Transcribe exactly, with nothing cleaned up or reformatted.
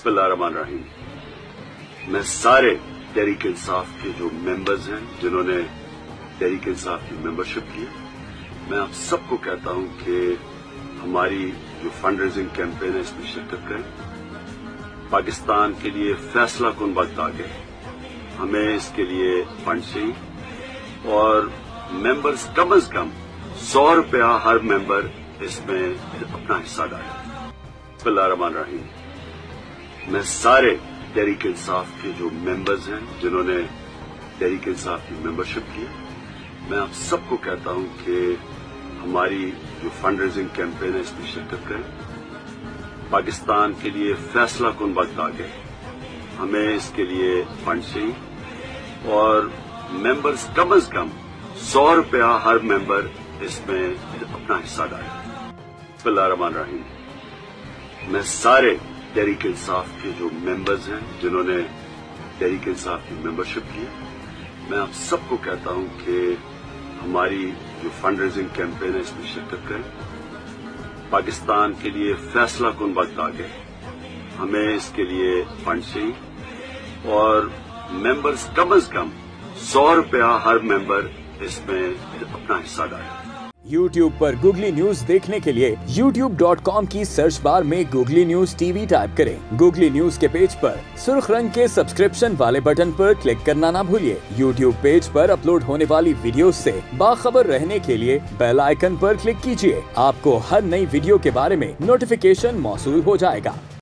बिस्मिल्लाहिर्रहमानिर्रहीम। मैं सारे तहरीक इंसाफ के जो मेंबर्स हैं जिन्होंने तहरीक इंसाफ की मेंबरशिप ली, मैं आप सबको कहता हूं कि हमारी जो फंड रेजिंग कैंपेन है इसमें शिरकत करें। पाकिस्तान के लिए फैसला कुन वक्त आ गए, हमें इसके लिए फंड चाहिए और मेंबर्स कम अज कम सौ रुपया हर मेंबर इसमें अपना हिस्सा डालें। बिस्मिल्लाहिर्रहमानिर्रहीम। मैं सारे तहरीक इंसाफ के जो मेंबर्स हैं जिन्होंने तहरीक इंसाफ की मेंबरशिप ली, मैं आप सबको कहता हूं कि हमारी जो फंड रेजिंग कैंपेन है इसमें शिरकत करें। पाकिस्तान के लिए फैसला कुन वक्त आ गए, हमें इसके लिए फंड चाहिए और मेंबर्स कम अज कम सौ रुपया हर मेंबर इसमें अपना हिस्सा डालें। बिस्मिल्लाहिर्रहमानिर्रहीम। मैं सारे तहरीक इंसाफ के जो मेंबर्स हैं जिन्होंने तहरीक इंसाफ की मेंबरशिप ली, मैं आप सबको कहता हूं कि हमारी जो फंड रेजिंग कैंपेन है इसमें शिरकत करें। पाकिस्तान के लिए फैसला कुन वक्त आ गए, हमें इसके लिए फंड चाहिए और मेंबर्स कम अज कम सौ रुपया हर मेंबर इसमें अपना हिस्सा डालें। यूट्यूब पर गूगली न्यूज देखने के लिए यूट्यूब डॉट कॉम की सर्च बार में गूगली न्यूज टीवी टाइप करें। गूगली न्यूज के पेज पर सुर्ख रंग के सब्सक्रिप्शन वाले बटन पर क्लिक करना ना भूलिए। यूट्यूब पेज पर अपलोड होने वाली वीडियोस से बाखबर रहने के लिए बेल आइकन पर क्लिक कीजिए। आपको हर नई वीडियो के बारे में नोटिफिकेशन मौसूल हो जाएगा।